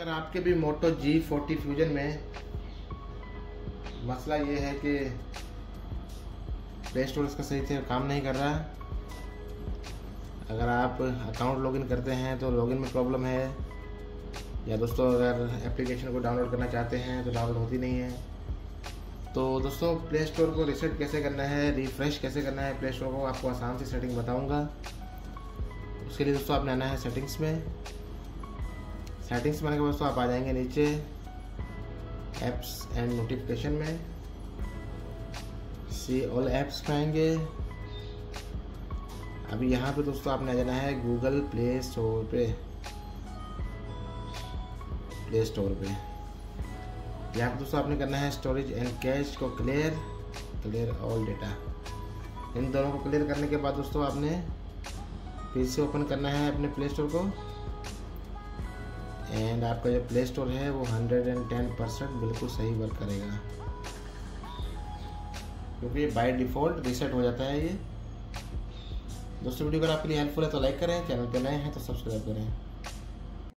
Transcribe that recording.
अगर आपके भी मोटो G40 फ्यूजन में मसला ये है कि प्ले स्टोर इसका सही से काम नहीं कर रहा, अगर आप अकाउंट लॉगिन करते हैं तो लॉगिन में प्रॉब्लम है, या दोस्तों अगर एप्लीकेशन को डाउनलोड करना चाहते हैं तो डाउनलोड होती नहीं है, तो दोस्तों प्ले स्टोर को रीसेट कैसे करना है, रिफ़्रेश कैसे करना है प्ले स्टोर को, आपको आसान सी सेटिंग बताऊंगा। उसके लिए दोस्तों आपने आना है सेटिंग्स में। सेटिंग्स में आने के बाद दोस्तों आप आ जाएंगे नीचे ऐप्स एंड नोटिफिकेशन में, सी ऑल ऐप्स में आएंगे। अभी यहाँ पे दोस्तों आपने आ जाना है गूगल प्ले स्टोर पे। यहाँ पे दोस्तों आपने करना है स्टोरेज एंड कैश को क्लियर ऑल डेटा। इन दोनों को क्लियर करने के बाद दोस्तों आपने फिर से ओपन करना है अपने प्ले स्टोर को, एंड आपका जो प्ले स्टोर है वो 110% बिल्कुल सही वर्क करेगा, क्योंकि बाय डिफ़ॉल्ट रीसेट हो जाता है ये। दोस्तों वीडियो अगर आपके लिए हेल्पफुल है तो लाइक करें, चैनल पे नए हैं तो सब्सक्राइब करें।